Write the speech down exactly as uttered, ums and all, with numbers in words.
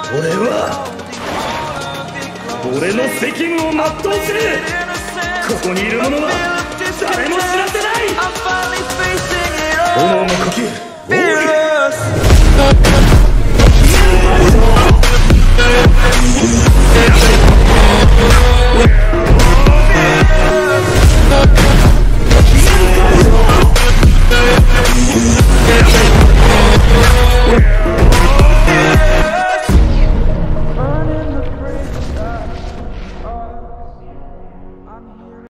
俺は俺の責務を全うする。ここにいる者は誰も知らせない。炎の呼吸、オール